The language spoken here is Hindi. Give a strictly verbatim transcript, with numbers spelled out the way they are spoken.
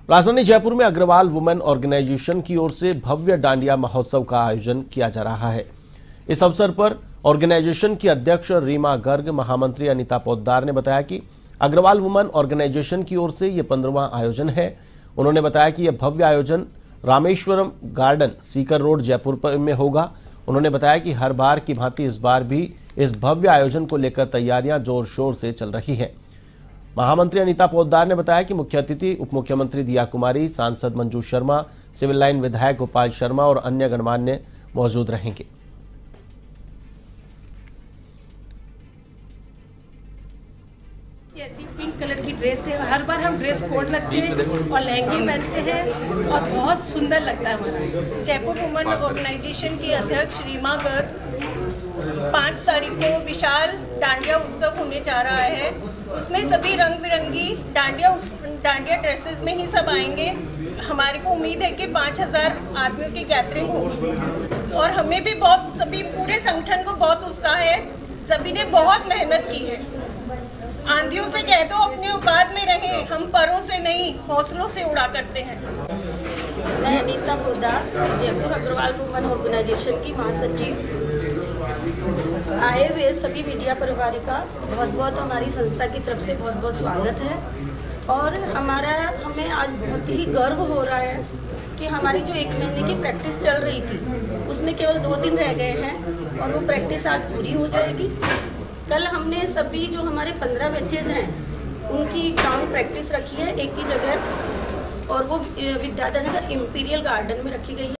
राजधानी जयपुर में अग्रवाल वुमेन ऑर्गेनाइजेशन की ओर से भव्य डांडिया महोत्सव का आयोजन किया जा रहा है। इस अवसर पर ऑर्गेनाइजेशन की अध्यक्ष रीमा गर्ग, महामंत्री अनीता पोद्दार ने बताया कि अग्रवाल वुमेन ऑर्गेनाइजेशन की ओर से यह पंद्रहवां आयोजन है। उन्होंने बताया कि यह भव्य आयोजन रामेश्वरम गार्डन, सीकर रोड, जयपुर में होगा। उन्होंने बताया कि हर बार की भांति इस बार भी इस भव्य आयोजन को लेकर तैयारियां जोर शोर से चल रही है। महामंत्री अनीता पोद्दार ने बताया कि मुख्य अतिथि उप मुख्यमंत्री दिया कुमारी, सांसद मंजू शर्मा, सिविल लाइन विधायक गोपाल शर्मा और अन्य गणमान्य मौजूद रहेंगे। जैसी पिंक कलर की ड्रेस है, हर बार हम ड्रेस कोड लगते हैं और लहंगे पहनते हैं और बहुत सुंदर लगता है हमारा। जयपुर वुमेन ऑर्गेनाइजेशन की अध्यक्ष रीमा गर्ग, पाँच तारीख को विशाल डांडिया उत्सव होने जा रहा है। उसमें सभी रंग बिरंगी डांडिया डांडिया ड्रेसेस में ही सब आएंगे। हमारे को उम्मीद है कि पाँच हजार आदमियों की गैदरिंग होगी और हमें भी बहुत, सभी पूरे संगठन को बहुत उत्साह है। सभी ने बहुत मेहनत की है। आंधियों से कह दो अपने औकात में रहें, हम परों से नहीं हौसलों से उड़ा करते हैं। मैं अनीता पोद्दार, जयपुर अग्रवाल वुमेन ऑर्गेनाइजेशन की महासचिव, आए हुए सभी मीडिया परिवार का बहुत बहुत हमारी संस्था की तरफ से बहुत बहुत स्वागत है। और हमारा हमें आज बहुत ही गर्व हो रहा है कि हमारी जो एक महीने की प्रैक्टिस चल रही थी उसमें केवल दो दिन रह गए हैं और वो प्रैक्टिस आज पूरी हो जाएगी। कल हमने सभी जो हमारे पंद्रह बच्चेज हैं उनकी ग्राउंड प्रैक्टिस रखी है एक ही जगह और वो विद्याधर नगर इम्पीरियल गार्डन में रखी गई है।